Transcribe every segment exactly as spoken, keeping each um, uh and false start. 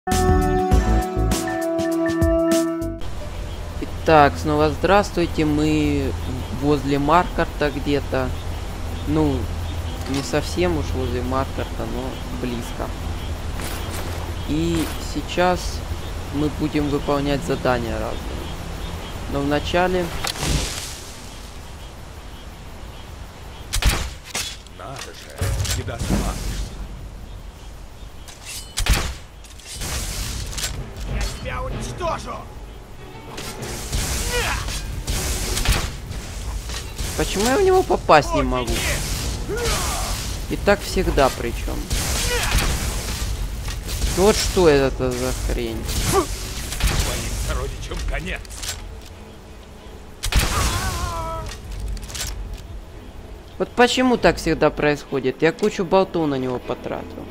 Так, снова здравствуйте. Мы возле Маркарта где-то. Ну, не совсем уж возле Маркарта, но близко. И сейчас мы будем выполнять задания разные. Но вначале... Надо же, тебя славишься. Я тебя уничтожу! Почему я в него попасть не могу? И так всегда причем. Вот что это за хрень? Твоим сородичам конец. Вот почему так всегда происходит? Я кучу болтов на него потратил.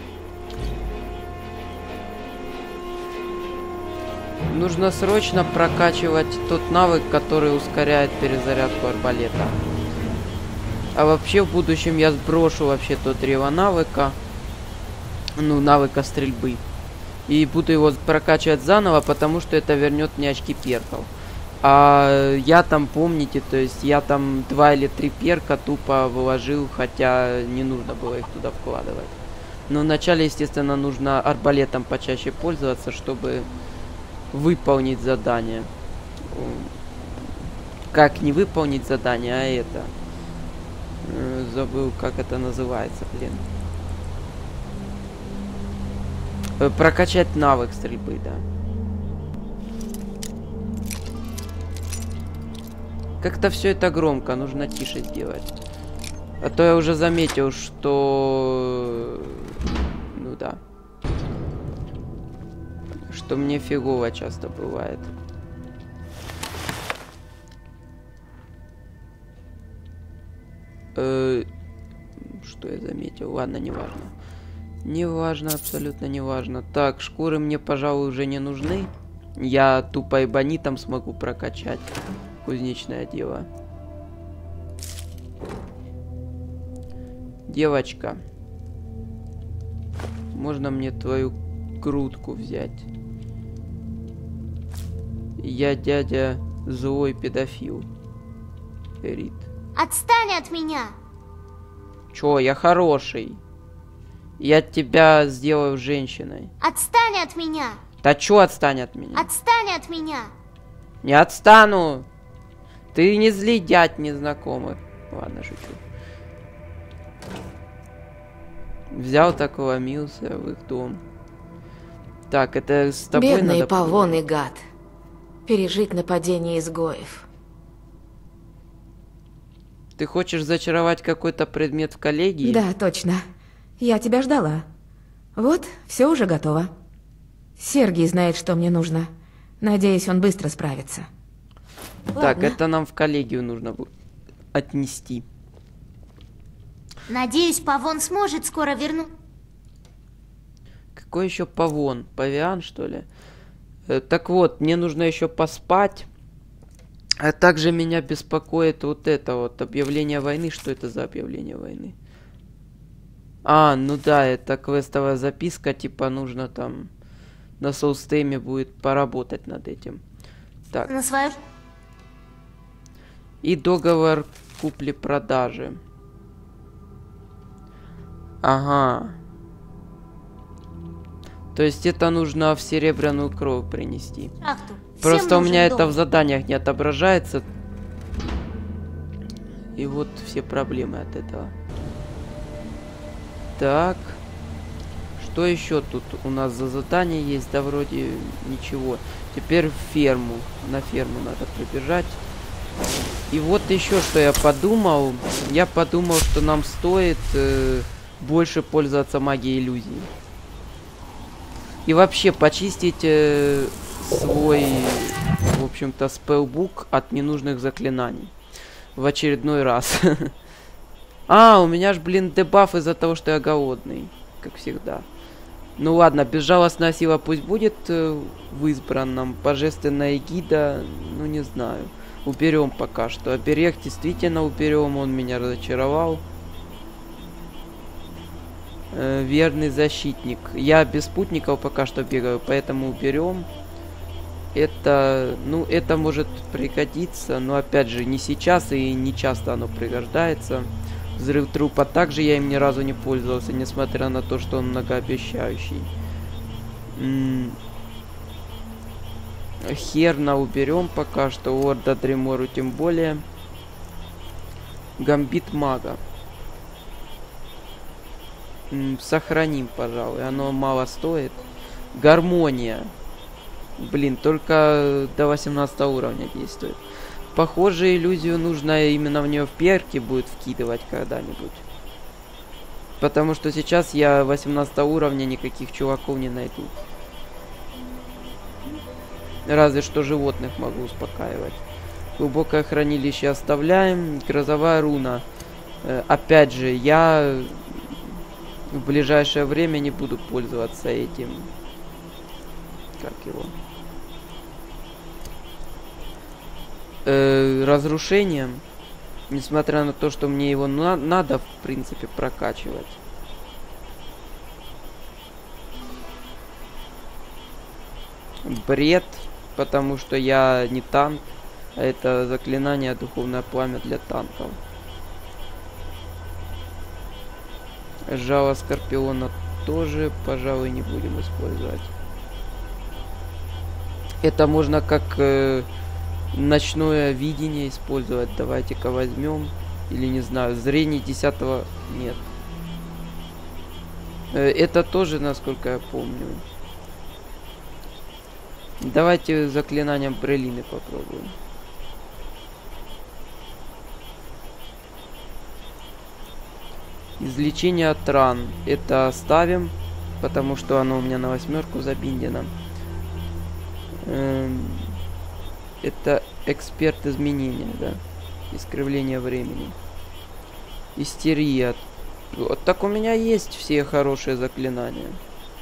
Нужно срочно прокачивать тот навык, который ускоряет перезарядку арбалета. А вообще в будущем я сброшу вообще тот древо навыка. Ну, навыка стрельбы. И буду его прокачивать заново, потому что это вернет мне очки перков. А я там, помните, то есть я там два или три перка тупо выложил, хотя не нужно было их туда вкладывать. Но вначале, естественно, нужно арбалетом почаще пользоваться, чтобы выполнить задание. Как не выполнить задание, а это... Забыл, как это называется, блин. Прокачать навык стрельбы, да. Как-то все это громко, нужно тише сделать. А то я уже заметил, что... Ну да. Что мне фигово часто бывает. Э, что я заметил? Ладно, неважно. Неважно, абсолютно неважно. Так, шкуры мне, пожалуй, уже не нужны. Я тупо эбонитом смогу прокачать кузнечное дело. Девочка. Можно мне твою грудку взять? Я дядя злой педофил. Рит. Отстань от меня! Чё, я хороший. Я тебя сделаю женщиной. Отстань от меня! Да чё отстань от меня? Отстань от меня! Не отстану! Ты не зли дядь незнакомых. Ладно, шучу. Взял так, ломился в их дом. Так, это с тобой Бедный надо... Павон и гад. Пережить нападение изгоев. Ты хочешь зачаровать какой-то предмет в коллегии? Да, точно. Я тебя ждала. Вот, все уже готово. Сергий знает, что мне нужно. Надеюсь, он быстро справится. Так, Ладно. это нам в коллегию нужно будет отнести. Надеюсь, Павон сможет скоро вернуться. Какой еще Павон? Павиан, что ли? Э, так вот, мне нужно еще поспать. А также меня беспокоит вот это вот объявление войны. Что это за объявление войны? А, ну да, это квестовая записка. Типа нужно там на соулстейме будет поработать над этим. Так. На свою... И договор купли-продажи. Ага. То есть это нужно в серебряную кровь принести. шахту. Просто Всем у меня нужен это дом. в заданиях не отображается. И вот все проблемы от этого. Так. Что еще тут у нас за задание есть? Да вроде ничего. Теперь в ферму. На ферму надо прибежать. И вот еще что я подумал. Я подумал, что нам стоит э, больше пользоваться магией иллюзий. И вообще почистить э, свой, в общем-то, спеллбук от ненужных заклинаний. В очередной раз. А, у меня ж, блин, дебаф из-за того, что я голодный. Как всегда. Ну ладно, безжалостная сила пусть будет э, в избранном. Божественная эгида, ну не знаю. Уберем пока что. Оберег действительно уберем, он меня разочаровал. Э, верный защитник. Я без спутников пока что бегаю, поэтому уберем. Это, ну, это может пригодиться, но опять же, не сейчас и не часто оно пригождается. Взрыв трупа также я им ни разу не пользовался, несмотря на то, что он многообещающий. М -м Херна уберем пока что, Орда Дремору тем более. Гамбит мага. М сохраним, пожалуй, оно мало стоит. Гармония. Блин, только до восемнадцатого уровня действует. Похоже, иллюзию нужно именно в нее в перки будет вкидывать когда-нибудь. Потому что сейчас я восемнадцатого уровня никаких чуваков не найду. Разве что животных могу успокаивать. Глубокое хранилище оставляем. Грозовая руна. Э, опять же, я в ближайшее время не буду пользоваться этим. Как его? Э, разрушением. Несмотря на то, что мне его на надо, в принципе, прокачивать. Бред. Потому что я не танк. А это заклинание духовное пламя для танков. Жало Скорпиона тоже, пожалуй, не будем использовать. Это можно как э, ночное видение использовать. Давайте-ка возьмем. Или не знаю, зрение десятого нет. Э, это тоже, насколько я помню. Давайте заклинанием Брелины попробуем. Излечение от ран. Это оставим, потому что оно у меня на восьмерку забиндено. Эм, это эксперт изменения, да? Искривление времени. Истерия. Вот так у меня есть все хорошие заклинания.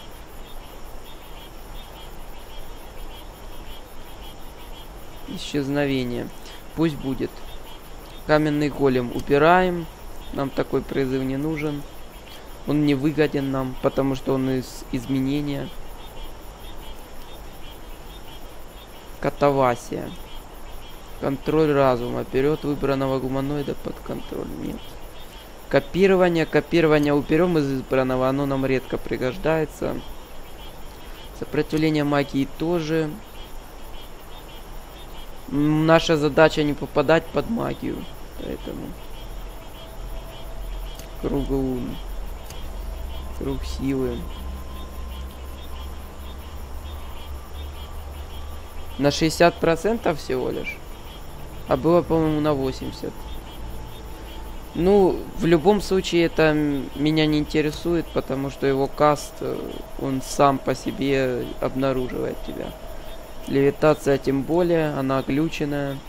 Исчезновение. Пусть будет. Каменный голем убираем. Нам такой призыв не нужен. Он не выгоден нам, потому что он из изменения. Катавасия. Контроль разума. Берет выбранного гуманоида под контроль. Нет. Копирование. Копирование уберем из избранного. Оно нам редко пригождается. Сопротивление магии тоже. Наша задача не попадать под магию. Поэтому... Круг лун. Круг силы. На шестьдесят процентов всего лишь. А было, по-моему, на восемьдесят. Ну, в любом случае, это меня не интересует, потому что его каст, он сам по себе обнаруживает тебя. Левитация тем более, она глюченная.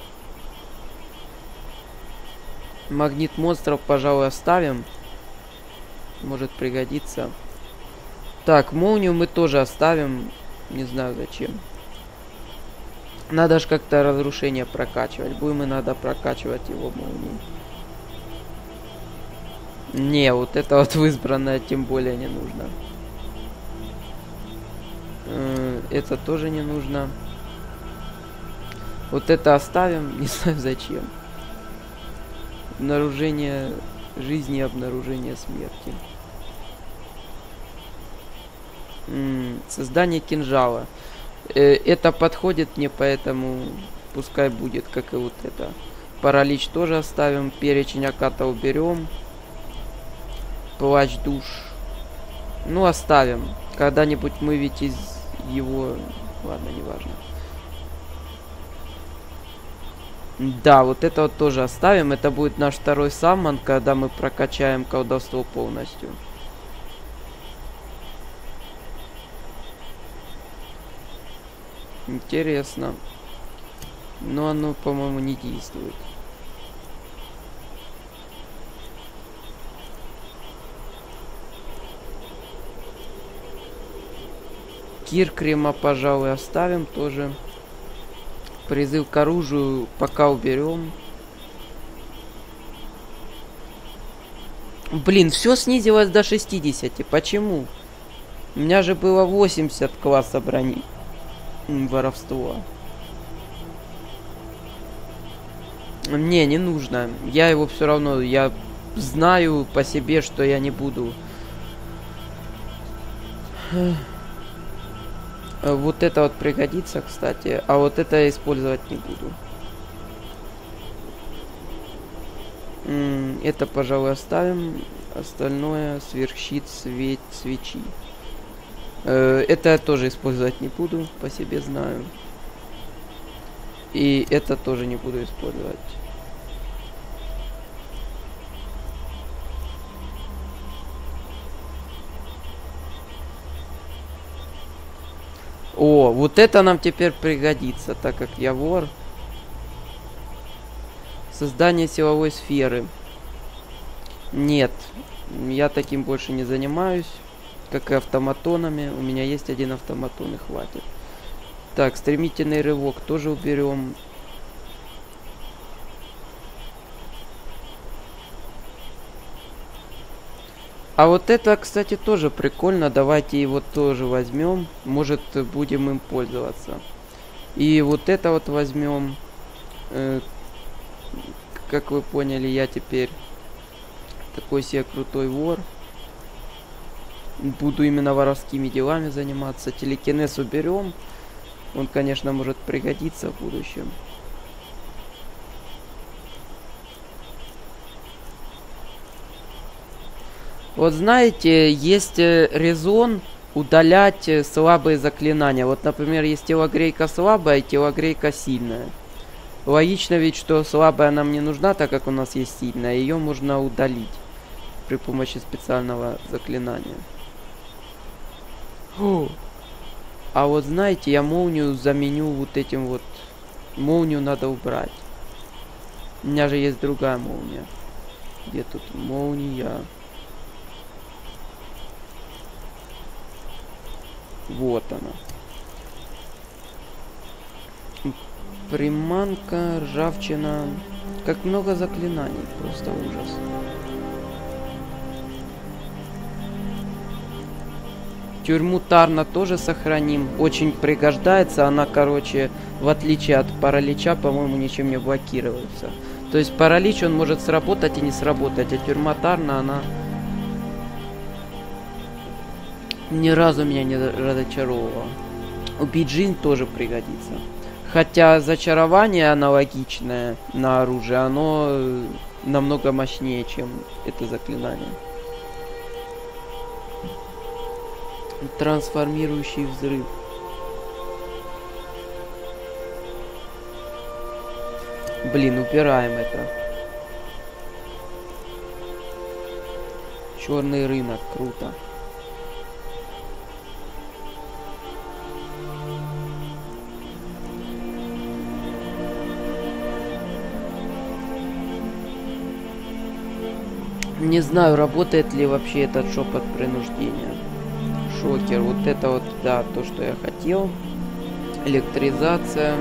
Магнит монстров, пожалуй, оставим. Может пригодиться. Так, молнию мы тоже оставим. Не знаю зачем. Надо же как-то разрушение прокачивать. Будем и надо прокачивать его молнией. Не, вот это вот в избранное тем более не нужно. Это тоже не нужно. Вот это оставим. Не знаю зачем. Обнаружение жизни и обнаружение смерти. М-м, создание кинжала. Э, это подходит мне, поэтому пускай будет, как и вот это. Паралич тоже оставим. Перечень Аката уберем. Плащ душ. Ну, оставим. Когда-нибудь мы ведь из его... Ладно, неважно. Да, вот это вот тоже оставим. Это будет наш второй саммон, когда мы прокачаем колдовство полностью. Интересно. Но оно, по-моему, не действует. Киркрема, пожалуй, оставим тоже. Призыв к оружию пока уберем. Блин, все снизилось до шестидесяти. Почему? У меня же было восемьдесят класса брони. М, воровство. Мне не нужно. Я его все равно... Я знаю по себе, что я не буду... Вот это вот пригодится, кстати. А вот это я использовать не буду. М, Это, пожалуй, оставим. Остальное сверхщит свет свечи. Э, Это я тоже использовать не буду. По себе знаю. И это тоже не буду использовать. О, вот это нам теперь пригодится, так как я вор. Создание силовой сферы. Нет, я таким больше не занимаюсь. Как и автоматонами. У меня есть один автоматон и хватит. Так, стремительный рывок тоже уберем. А вот это, кстати, тоже прикольно. Давайте его тоже возьмем. Может, будем им пользоваться. И вот это вот возьмем. Э, как вы поняли, я теперь такой себе крутой вор. Буду именно воровскими делами заниматься. Телекинез уберем. Он, конечно, может пригодиться в будущем. Вот знаете, есть резон удалять слабые заклинания. Вот, например, есть телогрейка слабая и телогрейка сильная. Логично ведь, что слабая нам не нужна, так как у нас есть сильная. Ее можно удалить при помощи специального заклинания. О! А вот знаете, я молнию заменю вот этим вот. Молнию надо убрать. У меня же есть другая молния. Где тут молния? Вот она. Приманка, ржавчина. Как много заклинаний. Просто ужас. Тюрьму Тарна тоже сохраним. Очень пригождается. Она, короче, в отличие от паралича, по-моему, ничем не блокируется. То есть паралич, он может сработать и не сработать. А тюрьма Тарна, она... ни разу меня не разочаровывала. Убить жизнь тоже пригодится. Хотя зачарование аналогичное на оружие, оно намного мощнее, чем это заклинание. Трансформирующий взрыв. Блин, убираем это. Черный рынок, круто. Не знаю, работает ли вообще этот шепот принуждения. Шокер, вот это вот, да, то, что я хотел. Электризация.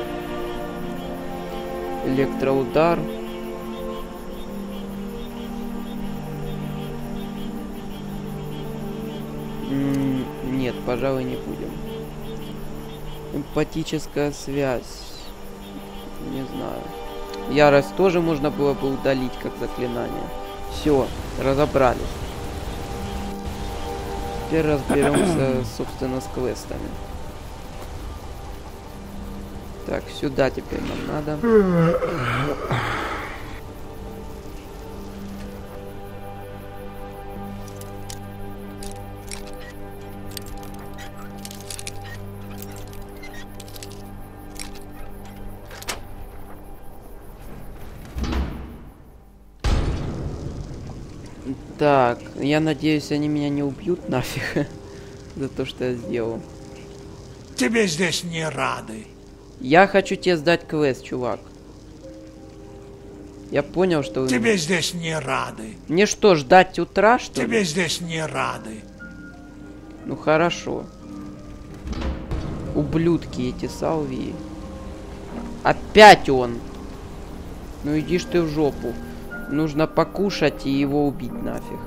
Электроудар. М-м, нет, пожалуй, не будем. Эмпатическая связь. Не знаю. Ярость тоже можно было бы удалить как заклинание. Все, разобрались. Теперь разберемся, собственно, с квестами. Так, сюда теперь нам надо. Так, я надеюсь, они меня не убьют нафиг за то, что я сделал. Тебе здесь не рады. Я хочу тебе сдать квест, чувак. Я понял, что вы... Тебе здесь не рады. Мне что, ждать утра, что Тебе ли? здесь не рады. Ну хорошо. Ублюдки эти салвии. Опять он. Ну иди ж ты в жопу. Нужно покушать и его убить нафиг.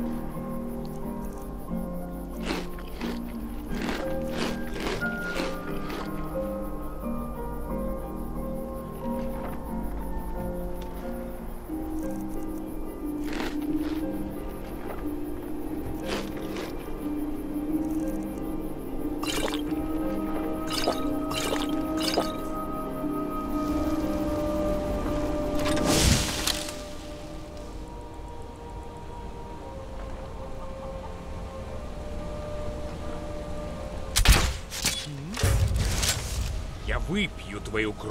Я выпью твою кровь.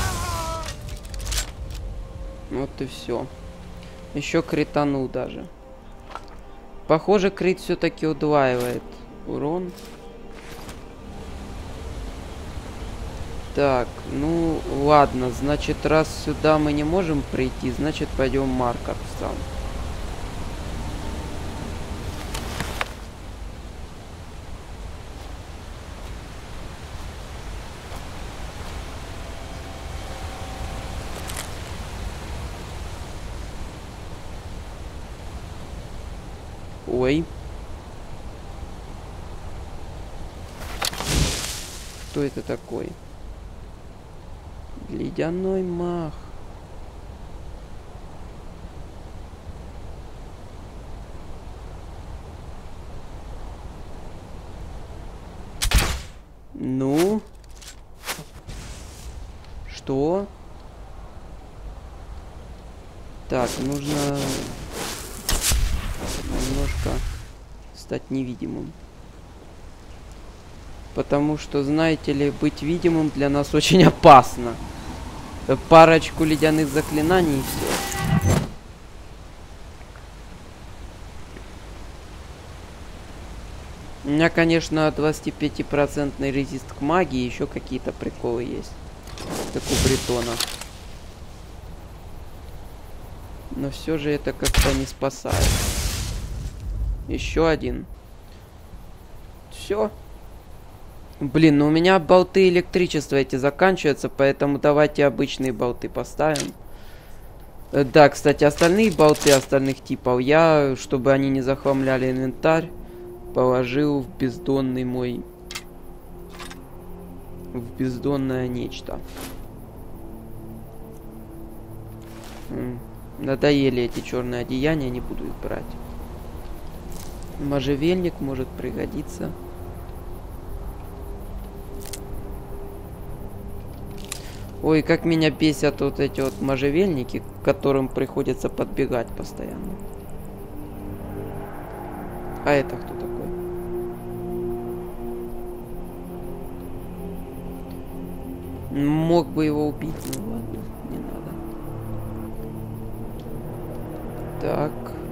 Вот и все. Еще кританул даже. Похоже, крит все-таки удваивает урон. Так, ну ладно, значит, раз сюда мы не можем прийти, значит, пойдем маркер сам. Ой. Кто это такой? Ледяной мах. Ну? Что? Так, нужно немножко стать невидимым. Потому что, знаете ли, быть видимым для нас очень опасно. Парочку ледяных заклинаний и все. У меня, конечно, двадцатипятипроцентный резист к магии, еще какие-то приколы есть. Как у Бретона. Но все же это как-то не спасает. Еще один. Все. Блин, ну у меня болты электричества эти заканчиваются, поэтому давайте обычные болты поставим. Да, кстати, остальные болты остальных типов я, чтобы они не захламляли инвентарь, положил в бездонный мой... В бездонное нечто. М, надоели эти черные одеяния, не буду их брать. Можжевельник может пригодиться. Ой, как меня бесят вот эти вот можжевельники, к которым приходится подбегать постоянно. А это кто такой? Мог бы его убить, но ладно, не надо. Так.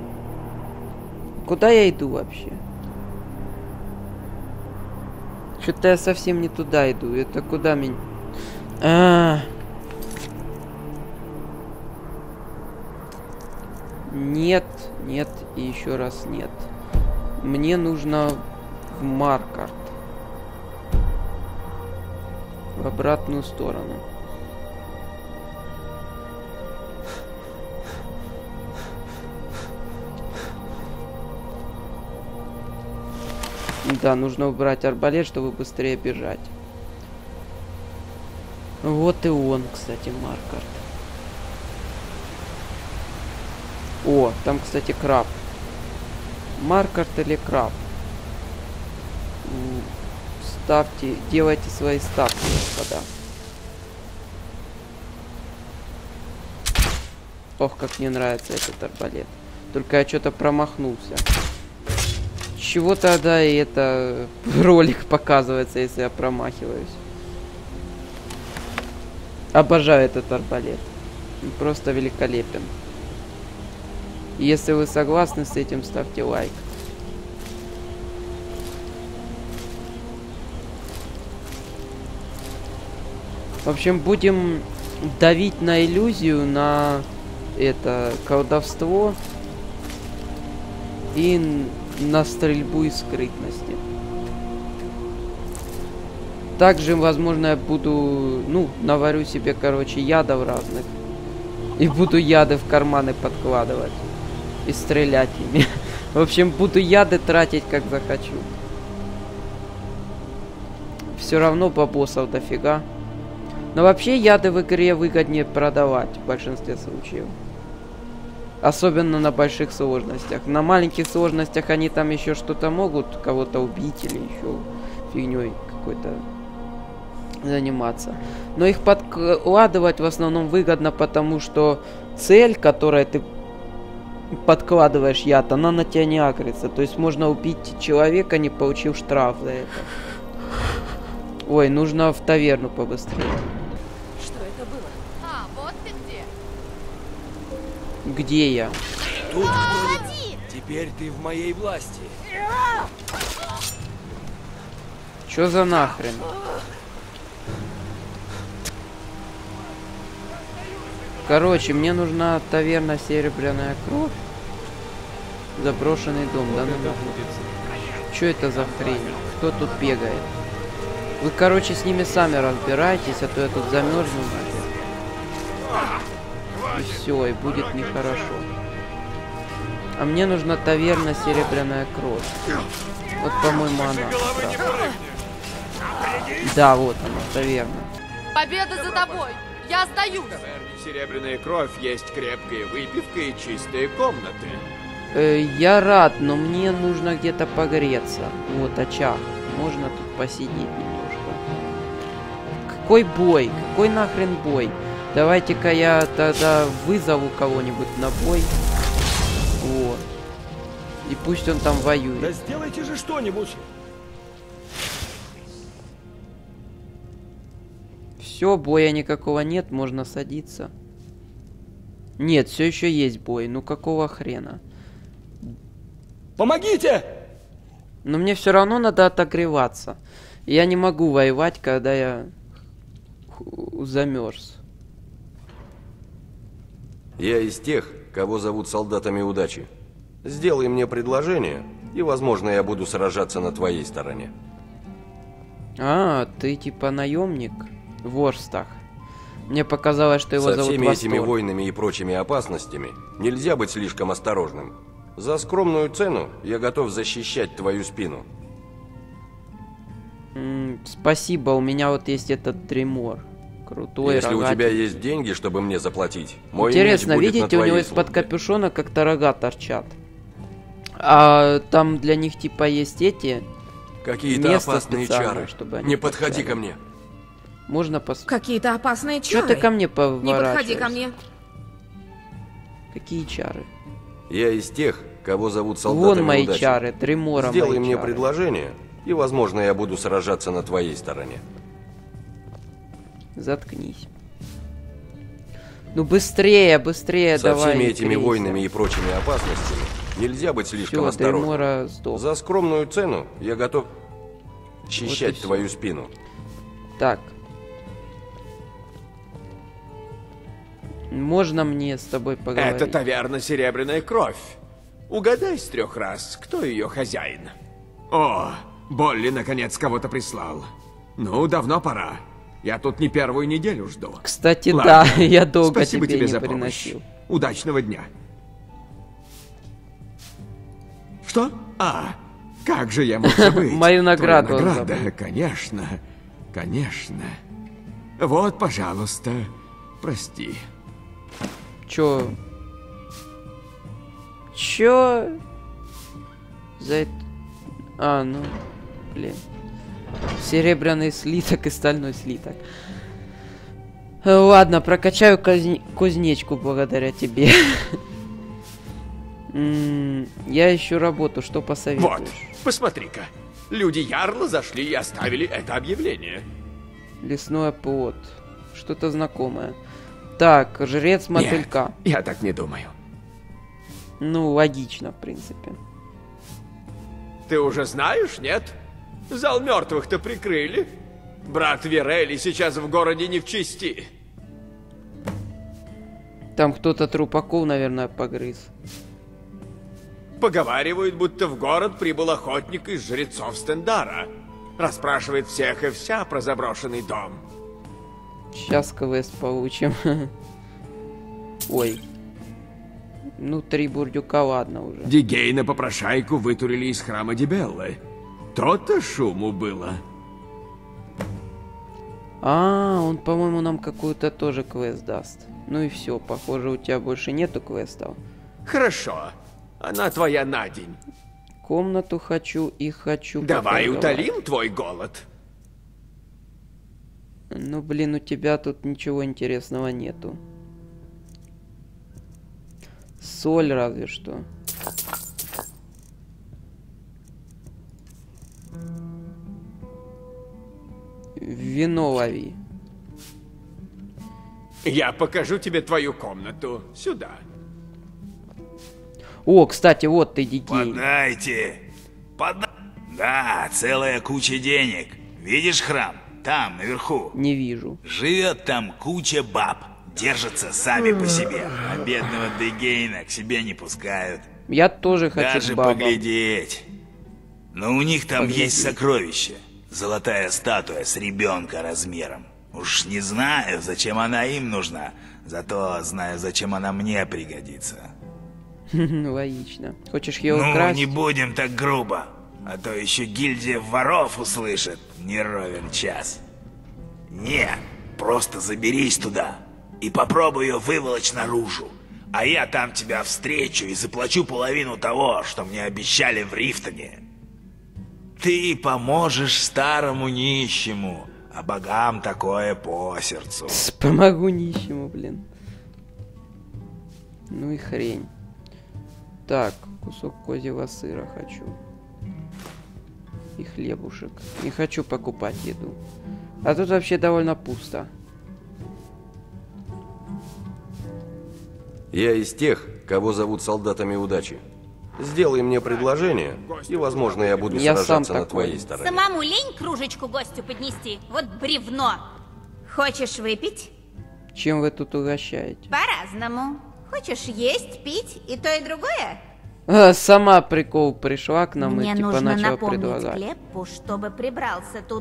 Куда я иду вообще? Что-то я совсем не туда иду. Это куда меня... А, нет, нет и еще раз нет. Мне нужно в Маркарт. В обратную сторону. Да, нужно убрать арбалет, чтобы быстрее бежать. Вот и он, кстати, Маркарт. О, там, кстати, краб. Маркарт или краб? Ставьте, делайте свои ставки, господа. Ох, как мне нравится этот арбалет. Только я что-то промахнулся. Чего тогда и это ролик показывается, если я промахиваюсь? Обожаю этот арбалет. Он просто великолепен. Если вы согласны с этим, ставьте лайк. В общем, будем давить на иллюзию, на это колдовство и на стрельбу и скрытности. Также, возможно, я буду, ну, наварю себе, короче, ядов разных. И буду яды в карманы подкладывать. И стрелять ими. В общем, буду яды тратить, как захочу. Все равно бабосов дофига. Но вообще яды в игре выгоднее продавать в большинстве случаев. Особенно на больших сложностях. На маленьких сложностях они там еще что-то могут, кого-то убить или еще фигней какой-то заниматься. Но их подкладывать в основном выгодно, потому что цель, которой ты подкладываешь яд, она на тебя не агрится. То есть можно убить человека, не получив штраф за это. Ой, нужно в таверну побыстрее. Что это было? А, вот ты где. Где я? Тут кто-нибудь. Теперь ты в моей власти. Чё за нахрен? Короче, мне нужна таверна Серебряная Кровь. Заброшенный дом, да? Что это за хрень? Кто тут бегает? Вы, короче, с ними сами разбирайтесь, а то я тут замерзну. И все, и будет нехорошо. А мне нужна таверна Серебряная Кровь. Вот, по-моему, она. Да. Да, вот она, таверна. Победа за тобой! Я сдаюсь! В таверне Серебряная Кровь есть крепкая выпивка и чистые комнаты. Э, я рад, но мне нужно где-то погреться. Вот очаг. Можно тут посидеть немножко. Какой бой? Какой нахрен бой? Давайте-ка я тогда вызову кого-нибудь на бой. Вот. И пусть он там воюет. Да сделайте же что-нибудь. Все, боя никакого нет, можно садиться. Нет, все еще есть бой. Ну какого хрена? Помогите! Но мне все равно надо отогреваться. Я не могу воевать, когда я замерз. Я из тех, кого зовут солдатами удачи. Сделай мне предложение, и, возможно, я буду сражаться на твоей стороне. А, ты типа наемник в Ворстах. Мне показалось, что его Со зовут всеми Восторг. этими войнами и прочими опасностями нельзя быть слишком осторожным. За скромную цену я готов защищать твою спину. М, спасибо, у меня вот есть этот Тремор. Крутой, Если рогатый. у тебя есть деньги, чтобы мне заплатить, мой Интересно, меч будет видите, на у него твоей из-под службе. капюшона как-то рога торчат. А там для них типа есть эти... Какие-то место опасные специальное, чары. чтобы они Не подходи торчали. ко мне. Можно пос... Какие-то опасные Чё чары. ты ко мне Не поворачиваешься? подходи ко мне. Какие чары? Я из тех, кого зовут солдатами Вон мои удачи. чары, Тремора Сделай мои мне чары. предложение, и, возможно, я буду сражаться на твоей стороне. Заткнись. Ну быстрее, быстрее Со давай. всеми этими крейся. войнами и прочими опасностями нельзя быть слишком Всё, осторожным. Тремора сдох. За скромную цену я готов защищать Вот и всё. твою спину. Так. Можно мне с тобой поговорить? Это таверна Серебряная Кровь. Угадай с трех раз, кто ее хозяин. О, Болли наконец кого-то прислал. Ну, давно пора. Я тут не первую неделю жду. Кстати, Ладно. да, я долго Спасибо тебе, тебе не за приносил. помощь. Удачного дня. Что? А, как же я мог забыть? Мою награду он Твоя награда, забыл. конечно, конечно. Вот, пожалуйста, прости. Чё? Чё? За это... А, ну, блин. Серебряный слиток и стальной слиток. Э, Ладно, прокачаю казни- кузнечку благодаря тебе. М, Я ищу работу, что Вот, посоветуешь? посмотри-ка. Люди Ярла зашли и оставили это объявление. Лесной плод. Что-то знакомое. Так, жрец мотылька. Нет, я так не думаю. Ну, логично, в принципе. Ты уже знаешь, нет? Зал мертвых-то прикрыли. Брат Вирели сейчас в городе не в чести. Там кто-то трупаков, наверное, погрыз. Поговаривают, будто в город прибыл охотник из жрецов Стендара. Расспрашивает всех и вся про заброшенный дом. Сейчас квест получим. Ой. Ну, три бурдюка, ладно уже. Дигейна попрошайку вытурили из храма Дибеллы. То-то шуму было. А, он, по-моему, нам какую-то тоже квест даст. Ну и все, похоже, у тебя больше нету квестов. Хорошо. Она твоя на день. Комнату хочу и хочу. Давай поторговать. утолим твой голод. Ну, блин, у тебя тут ничего интересного нету. Соль разве что. Вино лови. Я покажу тебе твою комнату. Сюда. О, кстати, вот ты, Дигейн. Подайте. Пода... Да, целая куча денег. Видишь храм? Там, наверху. Не вижу. Живет там куча баб. Держатся сами по себе. А бедного Дигейна к себе не пускают. Я тоже хочу Даже к бабам. поглядеть. Но у них там Поглядеть. есть сокровище. Золотая статуя с ребенка размером. Уж не знаю, зачем она им нужна. Зато знаю, зачем она мне пригодится. Логично. Хочешь ее Ну, украсть? не будем так грубо. А то еще гильдия воров услышит. Не ровен час. Не, просто заберись туда. И попробуй ее выволочь наружу. А я там тебя встречу и заплачу половину того, что мне обещали в Рифтоне. Ты поможешь старому нищему, а богам такое по сердцу. С- Помогу нищему, блин. Ну и хрень. Так, кусок козьего сыра хочу. И хлебушек. Не хочу покупать еду. А тут вообще довольно пусто. Я из тех, кого зовут солдатами удачи. Сделай мне предложение, и, возможно, я буду Я сам сражаться на такой. твоей стороне. Самому лень кружечку гостю поднести? Вот бревно. Хочешь выпить? Чем вы тут угощаете? По-разному. Хочешь есть, пить и то, и другое? А, сама прикол пришла к нам Мне и типа нужно начала напомнить предлагать. Клеппу, чтобы прибрался тут.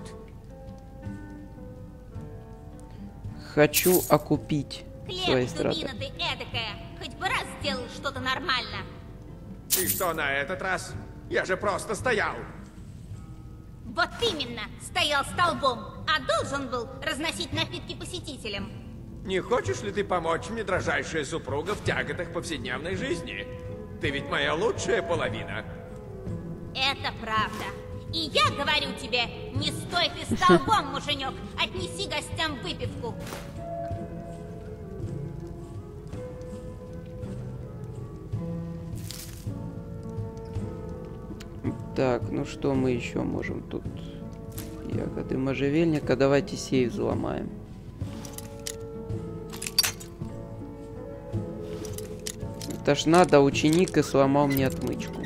Хочу окупить свои Клеп, страты. дубина ты эдакая. Хоть бы раз сделал что-то нормально. И что на этот раз? Я же просто стоял. Вот именно, стоял столбом, а должен был разносить напитки посетителям. Не хочешь ли ты помочь мне, дрожайшая супруга, в тяготах повседневной жизни? Ты ведь моя лучшая половина. Это правда. И я говорю тебе, не стой ты столбом, муженек, отнеси гостям выпивку. Так, ну что мы еще можем тут? Ягоды можжевельника. Давайте сейф взломаем. Это ж надо, ученик и сломал мне отмычку.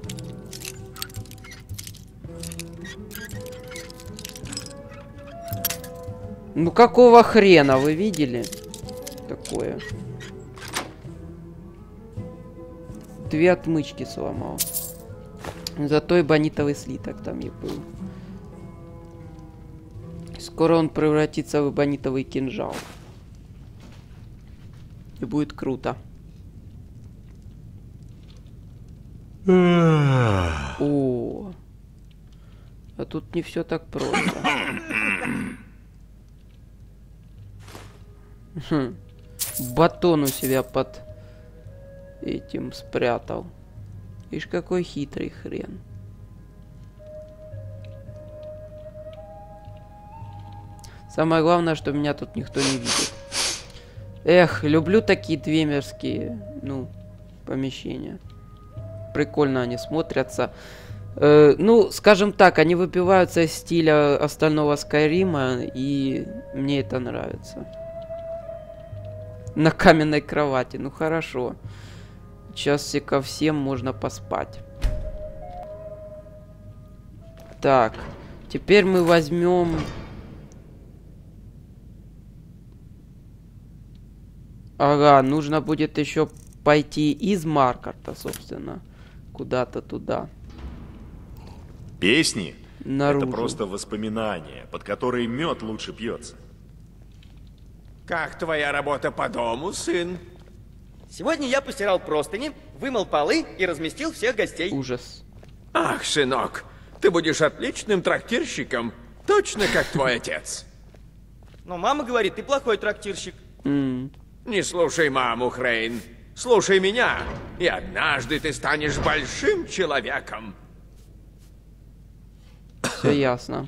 Ну какого хрена, вы видели? Такое. Две отмычки сломал. Зато и бонитовый слиток там и был. Скоро он превратится в бонитовый кинжал. И будет круто. О, а тут не все так просто. Хм. Батон у себя под этим спрятал. Ишь, какой хитрый хрен. Самое главное, что меня тут никто не видит. Эх, люблю такие двемерские, ну, помещения. Прикольно они смотрятся. Э, ну, скажем так, они выбиваются из стиля остального Скайрима, и мне это нравится. На каменной кровати, ну хорошо. Сейчас ко всем можно поспать. Так, теперь мы возьмем... Ага, нужно будет еще пойти из Маркарта, собственно, куда-то туда. Песни Наружу. это просто воспоминания, под которые мед лучше пьется. Как твоя работа по дому, сын? Сегодня я постирал простыни, вымыл полы и разместил всех гостей. Ужас. Ах, сынок, ты будешь отличным трактирщиком, точно как твой отец. Но мама говорит, ты плохой трактирщик. Mm. Не слушай маму, Хрейн. Слушай меня, и однажды ты станешь большим человеком. Все ясно.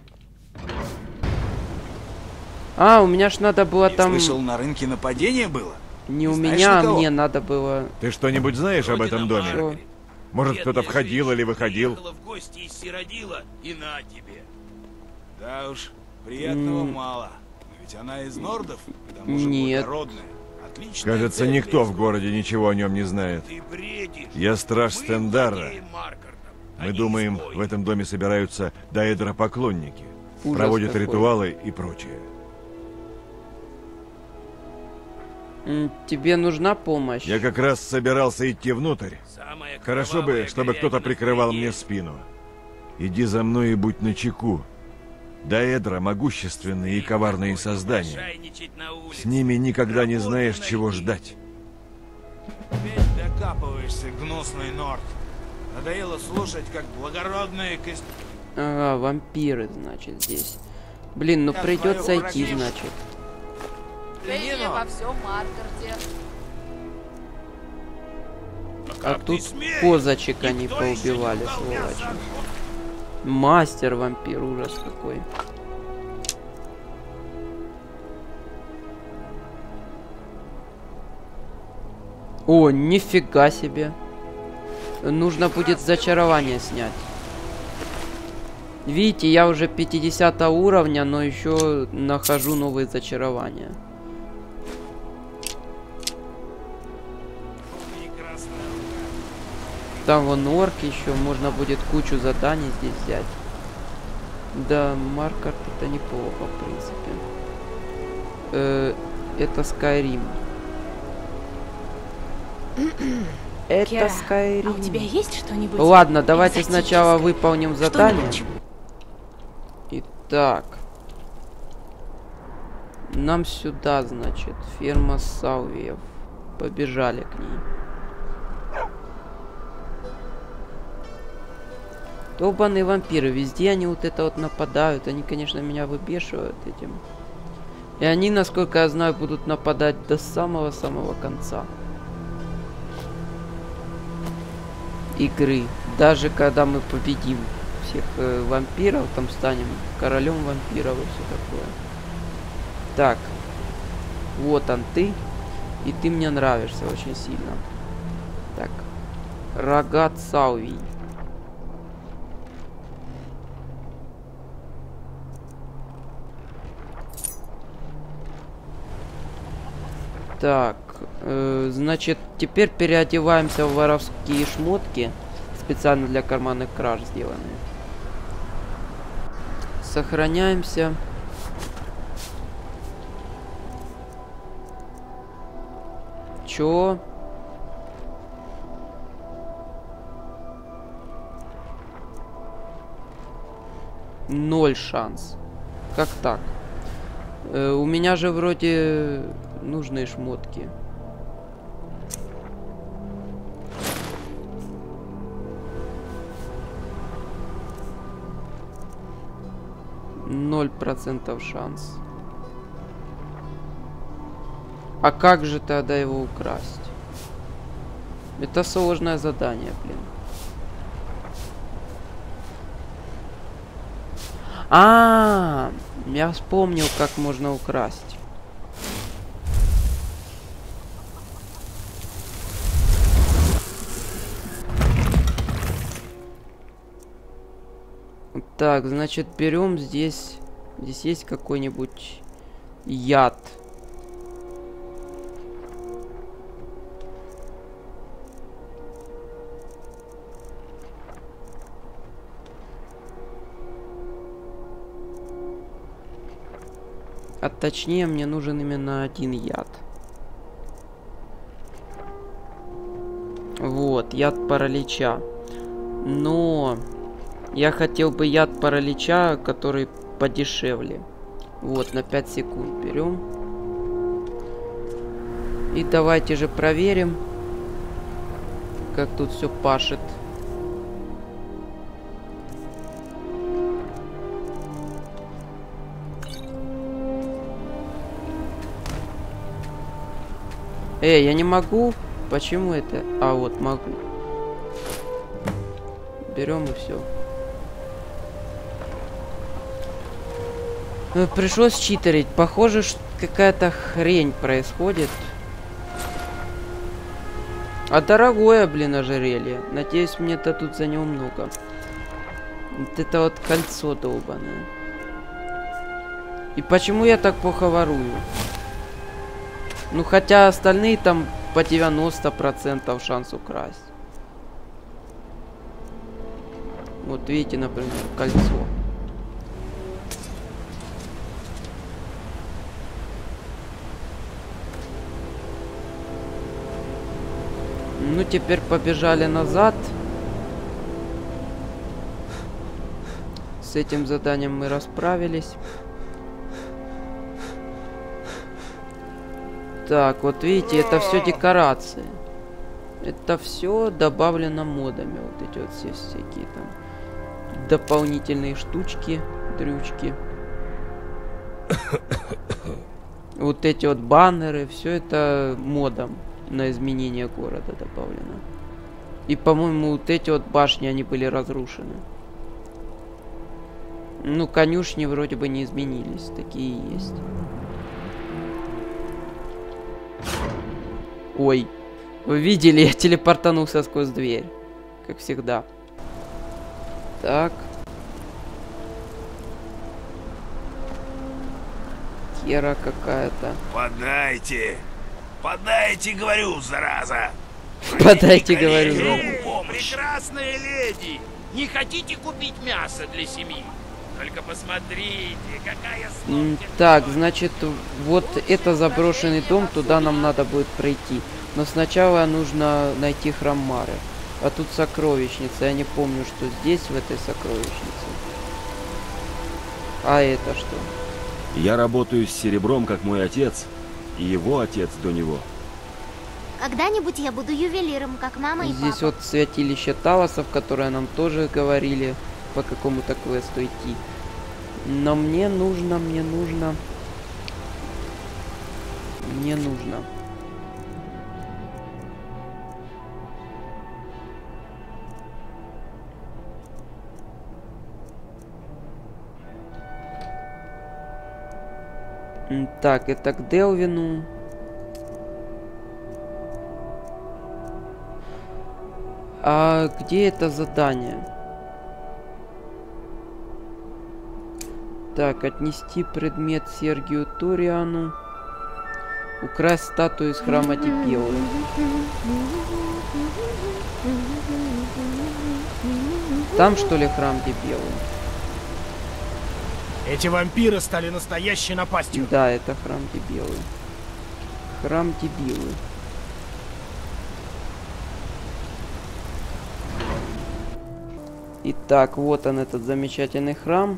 А, у меня ж надо было Я там... слышал, на рынке нападение было? Не у Знаешь, меня, на а кого? мне надо было... Ты что-нибудь знаешь об этом доме? Что? Может, кто-то входил или выходил? В гости из Сиродила, и на тебе. Да уж, приятного М. мало. Но ведь она из Нордов, к тому же Нет. благородная. Отличная Кажется, цель, никто в ведь. городе ничего о нем не знает. Ты бредишь. Я страж Мы Стендарра. владеем Маркартом, а Мы не думаем, изгои. в этом доме собираются даэдро-поклонники. Ужас Проводят какой. ритуалы и прочее. М, Тебе нужна помощь? Я как раз собирался идти внутрь. Самая Хорошо бы, кровавая чтобы кто-то говядина в прикрывал стране. мне спину. Иди за мной и будь начеку. Даэдра — могущественные и коварные создания. Шайничать на улице. С ними никогда не Работу знаешь, найди. чего ждать. Опять докапываешься, гнусный Норд. Надоело слушать, как благородные кость... Ага, вампиры, значит, здесь. Блин, ну Я придется твою идти, враги. значит. Пение во всем Маркарте. А тут козочек они поубивали, сволочи. Мастер вампир, ужас какой. О, нифига себе. Нужно будет зачарование снять. Видите, я уже пятидесятого уровня, но еще нахожу новые зачарования. Там вон орк еще, можно будет кучу заданий здесь взять. Да, Маркарт это неплохо, в принципе. Э, это Skyrim. Это Кира, Skyrim. а у тебя есть что-нибудь? Ладно, давайте экзотическое? сначала выполним задание. Что-нибудь? Итак. Нам сюда, значит, ферма Саувиев. Побежали к ней. Долбаные вампиры, везде они вот это вот нападают. Они, конечно, меня выбешивают этим. И они, насколько я знаю, будут нападать до самого-самого конца игры. Даже когда мы победим всех э, вампиров, там станем королем вампиров и все такое. Так. Вот он ты. И ты мне нравишься очень сильно. Так. Рогат Саувий. Так, э, значит, теперь переодеваемся в воровские шмотки, специально для карманных краж сделанные. Сохраняемся. Чё? Ноль шанс. Как так? Э, у меня же вроде нужные шмотки. Ноль процентов шанс. А как же тогда его украсть? Это сложное задание, блин. А, -а, -а я вспомнил, как можно украсть. Так, значит, берем здесь. Здесь есть какой-нибудь яд. А точнее, мне нужен именно один яд. Вот, яд паралича. Но я хотел бы яд паралича, который подешевле. Вот, на пять секунд берем. И давайте же проверим. как тут все пашет. Эй, я не могу. Почему это? А, вот могу. Берем и все. Пришлось читерить. Похоже, что какая-то хрень происходит. А дорогое, блин, ожерелье. Надеюсь, мне-то тут за него много. Вот это вот кольцо долбаное. И почему я так плохо ворую? Ну, хотя остальные там по девяносто процентов шанс украсть. Вот видите, например, кольцо. Ну, теперь побежали назад. С этим заданием мы расправились. Так, вот видите, это все декорации. Это все добавлено модами. Вот эти вот все всякие там дополнительные штучки, дрючки. Вот эти вот баннеры, все это модом на изменение города добавлено. И, по-моему, вот эти вот башни, они были разрушены. Ну, конюшни вроде бы не изменились, такие и есть. Ой, вы видели, я телепортанулся сквозь дверь. Как всегда. Так. Кера какая-то. Подайте! Подайте, говорю, зараза! Подайте, говорю. Прекрасная леди! Не хотите купить мясо для семьи? Только посмотрите, какая М, Так, значит, вот это заброшенный дом, туда нам надо будет пройти. Но сначала нужно найти храм Мары. А тут сокровищница. Я не помню, что здесь, в этой сокровищнице. А это что? Я работаю с серебром, как мой отец, и его отец до него. Когда-нибудь я буду ювелиром, как мама и Здесь папа. вот святилище Талосов, которое нам тоже говорили по какому-то квесту идти. Но мне нужно, мне нужно... Мне нужно... М, Так, это к Делвину. А где это задание? Так, отнести предмет Сергию Ториану. Украсть статую из храма Дебелы. Там, что ли, храм Дебелы? Эти вампиры стали настоящей напастью. Да, это храм Дебелы. Храм Дебилы. Итак, вот он, этот замечательный храм.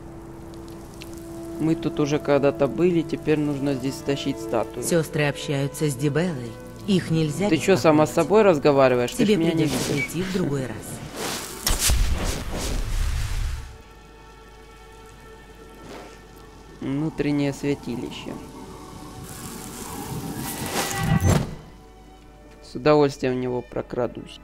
Мы тут уже когда-то были, теперь нужно здесь стащить статую. Сестры общаются с Дебеллой. Их нельзя. Ты что, сама с собой разговариваешь? Ты Тебе ж меня не придется видишь. идти в другой раз. Внутреннее святилище. С удовольствием в него прокрадусь.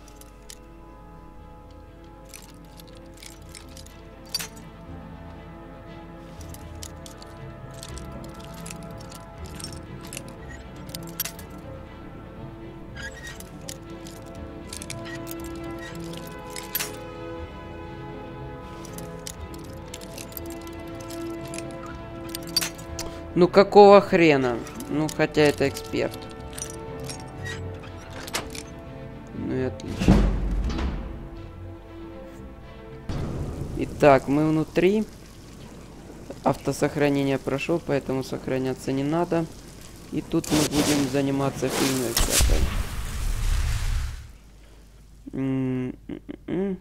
Ну какого хрена? Ну хотя это эксперт. Ну и отлично. Итак, мы внутри. Автосохранение прошел, поэтому сохраняться не надо. И тут мы будем заниматься фигней всякой. М-м-м.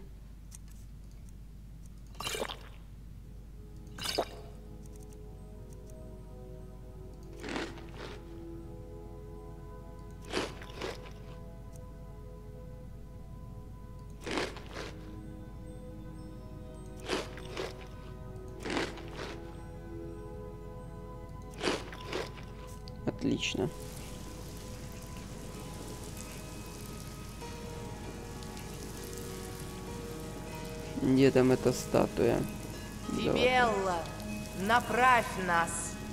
Отлично. Где там эта статуя? Дибелла, направь нас.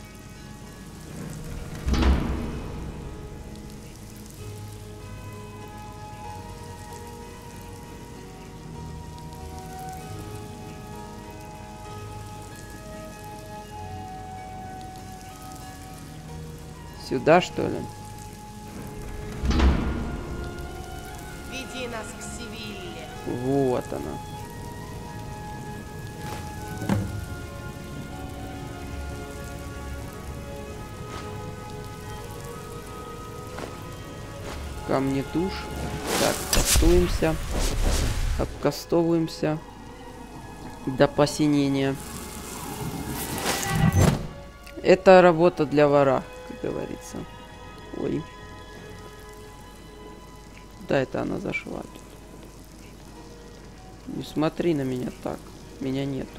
Сюда, что ли? Веди нас к Севилле. Вот она. Камни душ. Так, кастуемся. Обкастовываемся. До посинения. Это работа для вора, как говорится. Ой. Да, это она зашла тут. Не смотри на меня так. Меня нету.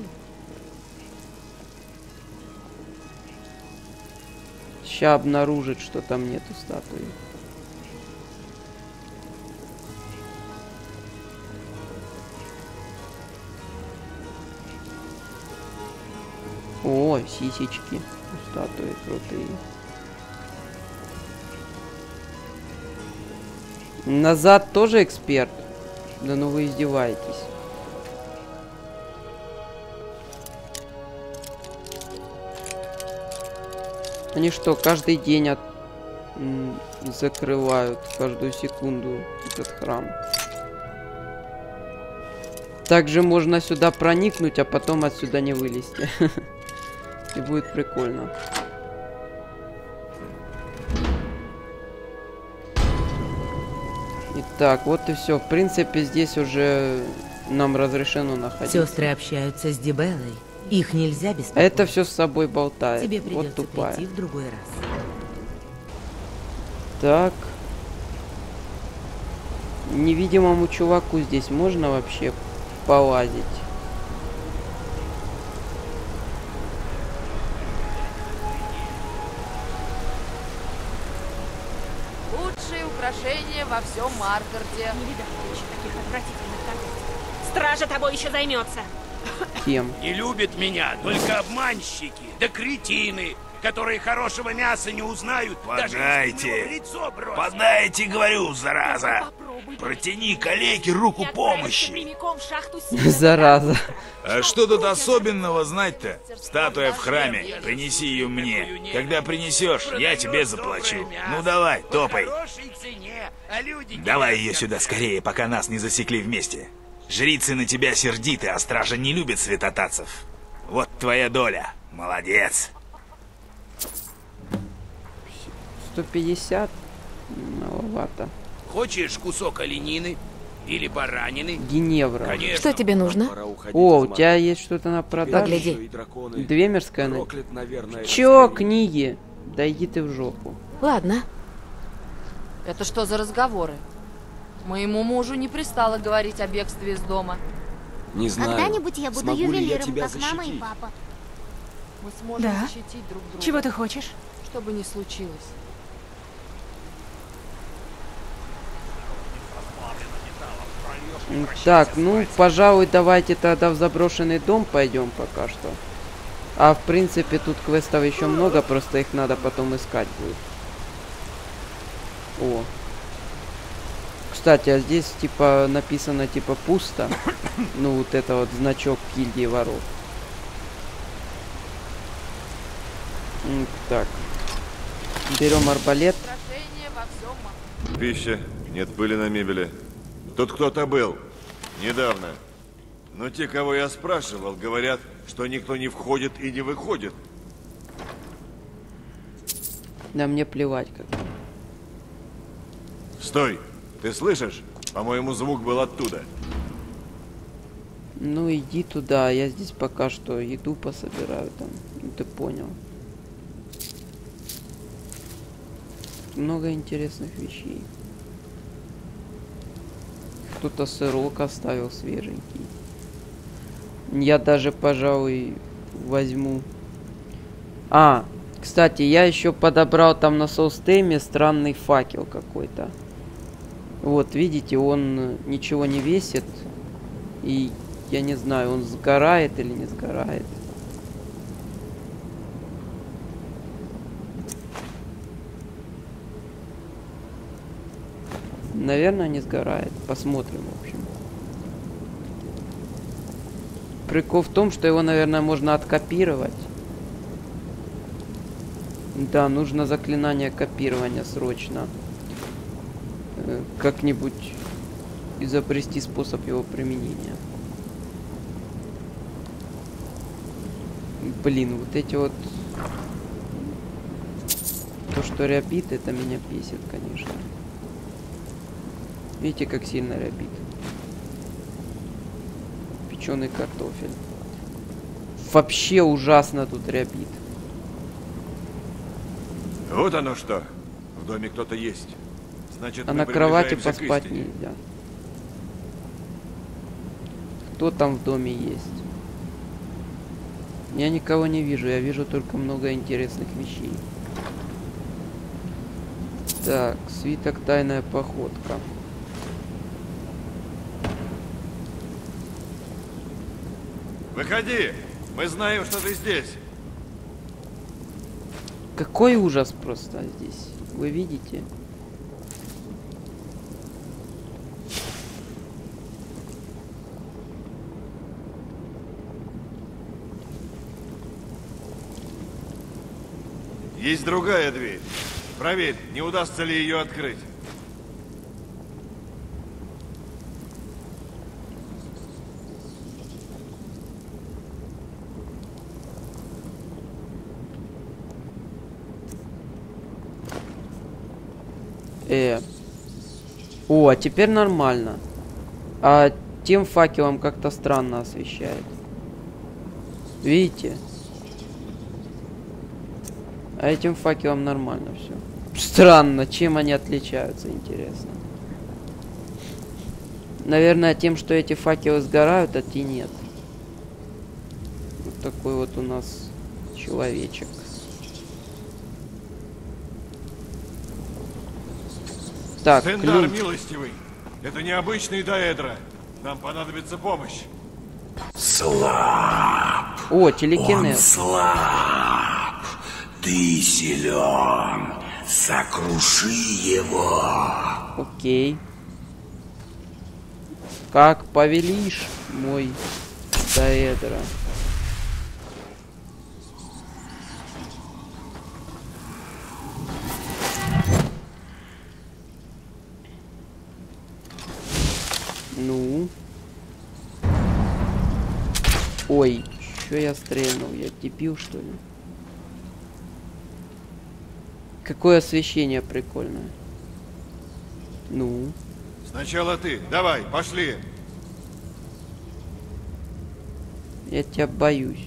Ща обнаружит, что там нету статуи. О, сисечки у статуи крутые. Назад тоже эксперт? Да ну вы издеваетесь. Они что, каждый день от... закрывают каждую секунду этот храм? Также можно сюда проникнуть, а потом отсюда не вылезти. И будет прикольно. Итак, вот и все. В принципе, здесь уже нам разрешено находиться. Сестры общаются с Дибеллой. Их нельзя беспокоить. А это все с собой болтает. Тебе придется вот тупая. прийти в другой раз. Так. Невидимому чуваку здесь можно вообще полазить? Лучшие украшения во всем Маргарде. Не видал еще таких отвратительных конец. Стража тобой еще займется. Кем? Не любят меня только обманщики, да кретины, которые хорошего мяса не узнают, даже если в него в Подайте! лицо бросят. Подайте, говорю, зараза! Протяни калеке руку помощи! Прямиком в шахту Зараза. А что тут особенного знать-то? Статуя в храме. Принеси ее мне. Когда принесешь, я тебе заплачу. Ну давай, топай. Давай ее сюда скорее, пока нас не засекли вместе. Жрицы на тебя сердиты, а стража не любит святотатцев. Вот твоя доля. Молодец. сто пятьдесят? Маловато. Хочешь кусок оленины или баранины? Геневра. Конечно. Что тебе нужно? О, у тебя есть что-то на продажу? Погляди. Две мерзкая на... Чё, книги? Да иди ты в жопу. Ладно. Это что за разговоры? Моему мужу не пристало говорить о бегстве из дома. Не знаю. Когда-нибудь я буду смогу ли я ювелиром, тебя как мама и защитить? папа. Мы сможем Да? защитить друг друга. Чего ты хочешь? Что бы ни случилось. Так, ну, пожалуй, давайте тогда в заброшенный дом пойдем пока что. А в принципе тут квестов еще много, просто их надо потом искать будет. О. Кстати, а здесь типа написано типа пусто. Ну вот это вот значок гильдии воров. М, Так. Берем арбалет. Украшения во всем Маргарде. Пища, нет пыли на мебели. Тут кто-то был. Недавно. Но те, кого я спрашивал, говорят, что никто не входит и не выходит. Да мне плевать как. Стой! Ты слышишь? По-моему, звук был оттуда. Ну иди туда, я здесь пока что еду пособираю там. Ну ты понял. Много интересных вещей. Кто-то сырок оставил свеженький. Я даже, пожалуй, возьму. А, Кстати, я еще подобрал там на соустеме странный факел какой-то. Вот, видите, он ничего не весит. И я не знаю, он сгорает или не сгорает. Наверное, не сгорает. Посмотрим, в общем. Прикол в том, что его, наверное, можно откопировать. Да, нужно заклинание копирования срочно. Э, Как-нибудь изобрести способ его применения. Блин, вот эти вот... То, что рябит, это меня бесит, конечно. Видите, как сильно рябит. Печеный картофель. Вообще ужасно тут рябит. Вот оно что. В доме кто-то есть. Значит, А мы на кровати приближаемся к поспать истине. нельзя. Кто там в доме есть? Я никого не вижу, я вижу только много интересных вещей. Так, свиток тайная походка. Выходи! Мы знаем, что ты здесь. Какой ужас просто здесь. Вы видите? Есть другая дверь. Проверь, не удастся ли ее открыть. Э. О, а теперь нормально. А тем факелом как-то странно освещает. Видите? А этим факелом нормально все. Странно, чем они отличаются, интересно. Наверное, тем, что эти факелы сгорают, а те нет. Вот такой вот у нас человечек. Так, Стендар, ключ. милостивый, это необычный Даэдра. Нам понадобится помощь. Слаб. О, телекинез. Он слаб. Ты силен. Сокруши его. Окей. Как повелишь, мой Даэдра. Ну. Ой, что я стрельнул? Я дебил, что ли? Какое освещение прикольное. Ну. Сначала ты. Давай, пошли. Я тебя боюсь.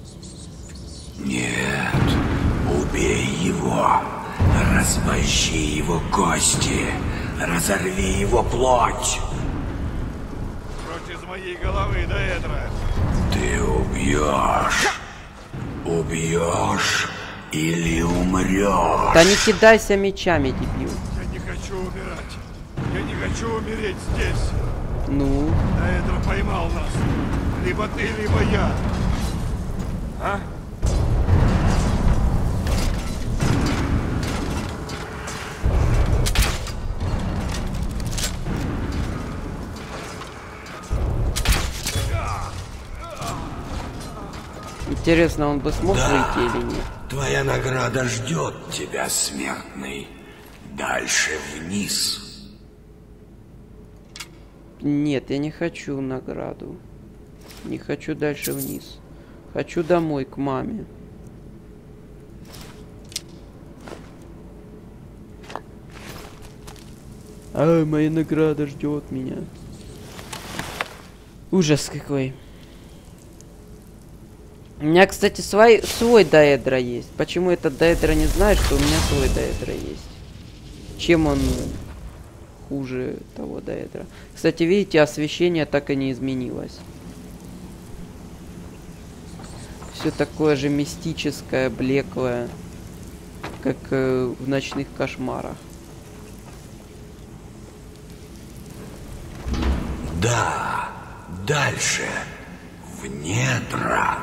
Нет, убей его. Размозжи его кости. Разорви его плоть. Прочь из моей головы, Даэдра. Ты убьешь. Убьешь или умрешь. Да не кидайся мечами, дебил. Я не хочу умирать. Я не хочу умереть здесь. Ну. Даэдра поймал нас. Либо ты, либо я. А? Интересно, он бы смог Да. выйти или нет? Твоя награда ждет тебя, смертный. Дальше вниз. Нет, я не хочу награду. Не хочу дальше вниз. Хочу домой, к маме. А, моя награда ждет меня. Ужас какой. У меня, кстати, свой, свой Даэдра есть. Почему этот Даэдра не знает, что у меня свой Даэдра есть? Чем он хуже того Даэдра? Кстати, видите, освещение так и не изменилось. Все такое же мистическое, блеклое. как э, в ночных кошмарах. Да, дальше, в недра.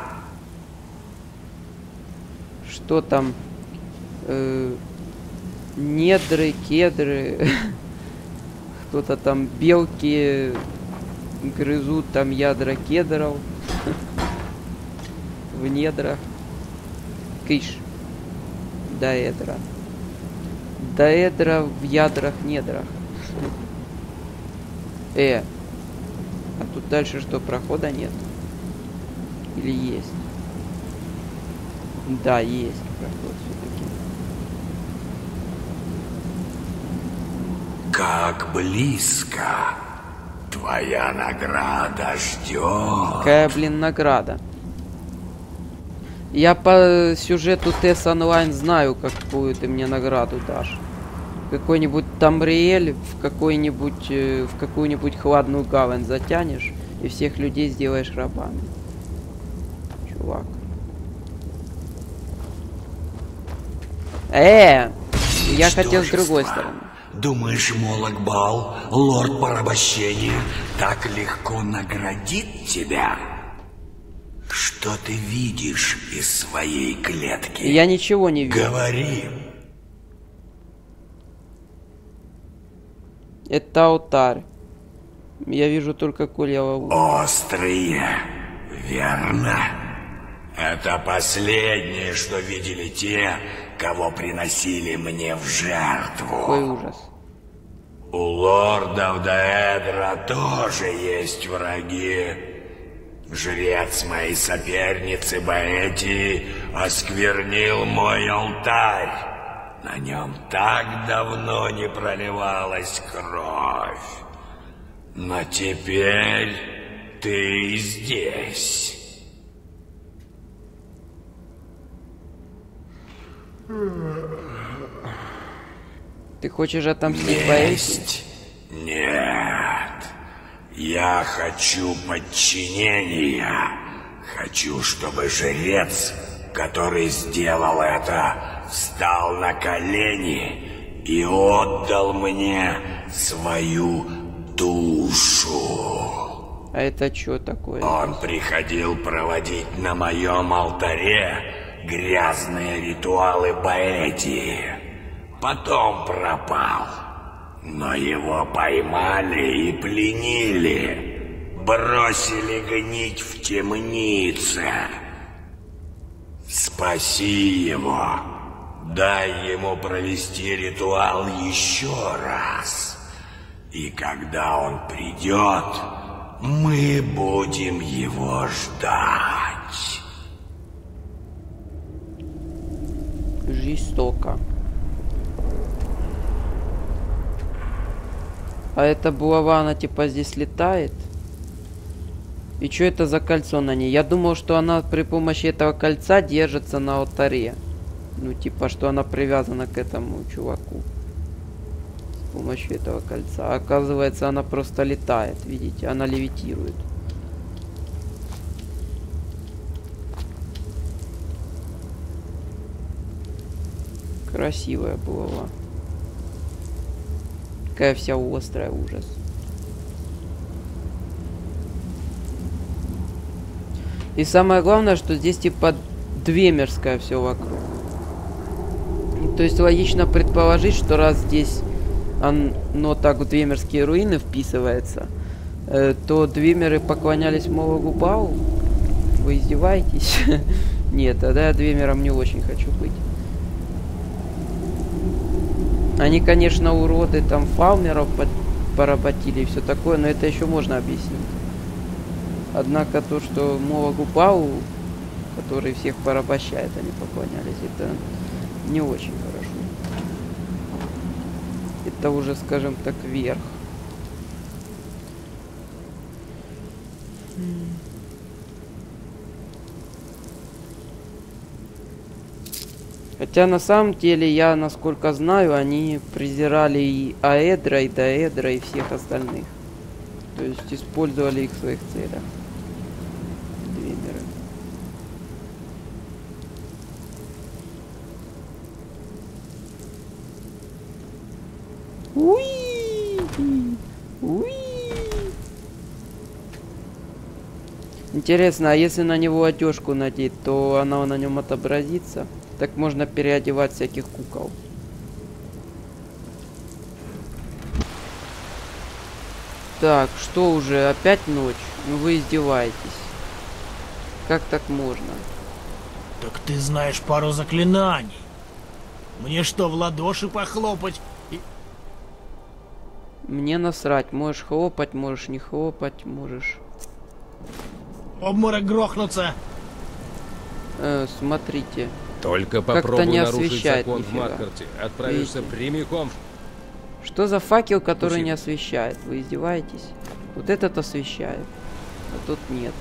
Что там? Э, недры, кедры. Кто-то там белки грызут там ядра кедров. В недрах. Кыш. Доэдра. Доэдра в ядрах недрах. Э. А тут дальше что, прохода нет? Или есть? Да, есть проход все-таки. Как близко твоя награда ждет. Какая, блин, награда? Я по сюжету Тесс Онлайн знаю, какую ты мне награду дашь. Какой-нибудь Тамриэль в какой-нибудь э, в какую-нибудь хладную гавань затянешь и всех людей сделаешь рабами. Чувак. Э, я хотел с другой стороны. Думаешь, Молокбал, лорд порабощения, так легко наградит тебя? Что ты видишь из своей клетки? Я ничего не вижу. Говори. Это алтарь. Я вижу только колья ловушки. Острые, верно? Это последнее, что видели те, кого приносили мне в жертву. Какой ужас. У лордов Доэдра тоже есть враги. Жрец моей соперницы Баэти осквернил мой алтарь. На нем так давно не проливалась кровь. Но теперь ты здесь. Ты хочешь отомстить Баэти? Нет. Я хочу подчинения. Хочу, чтобы жрец, который сделал это, встал на колени и отдал мне свою душу. А это что такое? Он приходил проводить на моем алтаре грязные ритуалы Баэти. Потом пропал. Но его поймали и пленили. Бросили гнить в темнице. Спаси его. Дай ему провести ритуал еще раз. И когда он придет, мы будем его ждать. Жестоко. А эта булава, она типа здесь летает? И что это за кольцо на ней? Я думал, что она при помощи этого кольца держится на алтаре. Ну, типа, что она привязана к этому чуваку. С помощью этого кольца. А оказывается, она просто летает. Видите, она левитирует. Красивая булава. Такая вся острая, ужас. И самое главное, что здесь типа двемерское все вокруг. То есть логично предположить, что раз здесь оно так в двемерские руины вписывается, э, то двемеры поклонялись Мологу Балу. Вы издеваетесь? Нет, тогда я двемером не очень хочу быть. Они, конечно, уроды, там фалмеров поработили и все такое, но это еще можно объяснить. Однако то, что Мологу Балу, который всех порабощает, они поклонялись, это не очень хорошо. Это уже, скажем так, верх. Хотя на самом деле, я, насколько знаю, они презирали и Аэдра, и Доэдра, и всех остальных. То есть использовали их в своих целях. Двемеры. Уи! Уи! Интересно, а если на него одежку надеть, то она на нем отобразится? Так можно переодевать всяких кукол. Так, что уже? Опять ночь? Ну вы издеваетесь. Как так можно? Так ты знаешь пару заклинаний. Мне что, в ладоши похлопать? И... Мне насрать. Можешь хлопать, можешь не хлопать, можешь... Обморок грохнуться. Э, смотрите. Только попробуй не нарушить освещает закон в Маркарте. Отправишься Видите? прямиком. Что за факел, который Пусть... не освещает? Вы издеваетесь? Вот этот освещает, а тут нет.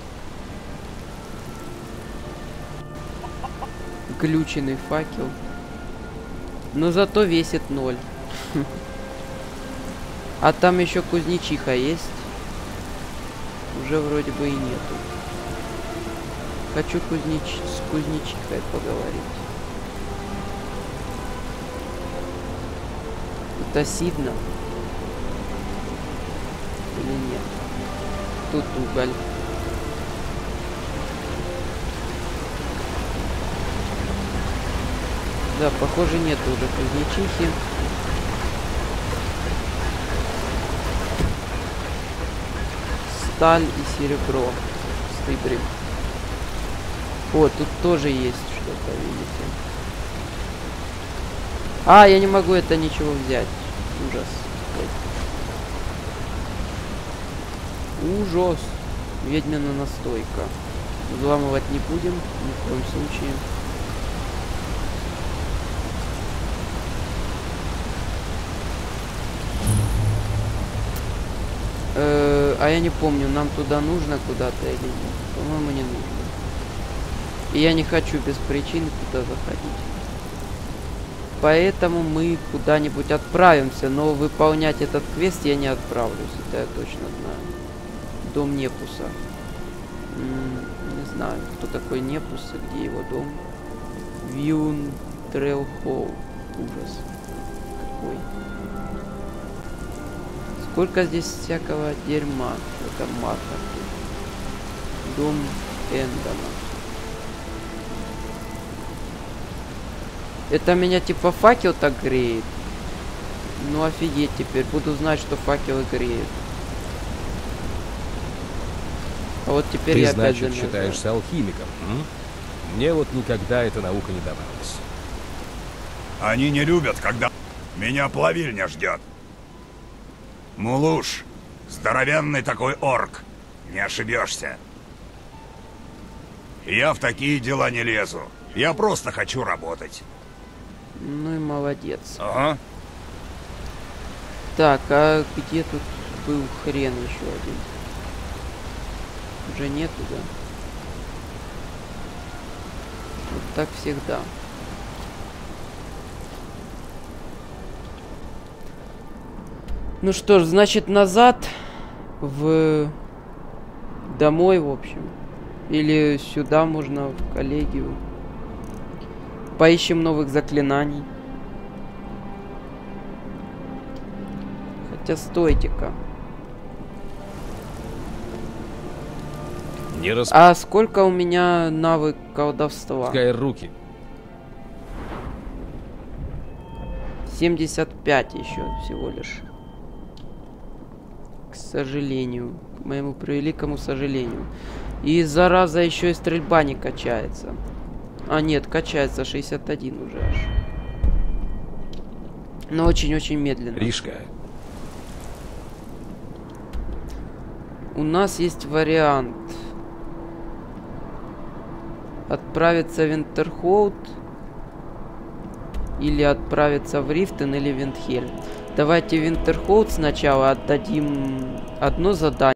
Глюченный факел. Но зато весит ноль. А там еще кузнечиха есть. Уже вроде бы и нету. Хочу кузнеч... с кузнечихой поговорить. Это Сидна? Или нет? Тут уголь. Да, похоже, нет уже кузнечихи. Сталь и серебро. Стыбрик. О, тут тоже есть что-то, видите. А, я не могу это ничего взять. Ужас. Ой. Ужас. Ведьмина настойка. Взламывать не будем, ни в коем случае. Э-э, а я не помню, нам туда нужно куда-то или нет. По-моему, не нужно. И я не хочу без причины туда заходить. Поэтому мы куда-нибудь отправимся, но выполнять этот квест я не отправлюсь, это я точно знаю. Дом Непуса. М-м, не знаю, кто такой Непус и где его дом. Вьюн Трейл Холл. Ужас. Какой. Сколько здесь всякого дерьма в этом Маркарте. Дом Эндона. Это меня типа факел так греет. Ну офигеть, теперь буду знать, что факелы греют. А вот теперь Ты, я опять значит, замерзаю. считаешься алхимиком, м? Мне вот никогда эта наука не давалась. Они не любят, когда меня плавильня ждет. Мулуш, здоровенный такой орк, не ошибешься. Я в такие дела не лезу. Я просто хочу работать. Ну и молодец. Ага. Так, а где тут был хрен еще один? Уже нету, да? Вот так всегда. Ну что ж, значит, назад в... домой, в общем. Или сюда можно, в коллегию. Поищем новых заклинаний. Хотя, стойте-ка. Не рас... А сколько у меня навык колдовства? Пускай руки. семьдесят пять еще всего лишь. К сожалению. К моему превеликому сожалению. И зараза еще и стрельба не качается. А нет, качается шестьдесят один уже аж. Но очень-очень медленно. Ришка. У нас есть вариант. Отправиться в Винтерхолд. Или отправиться в Рифтен или Виндхельм. Давайте Винтерхолд сначала отдадим одно задание.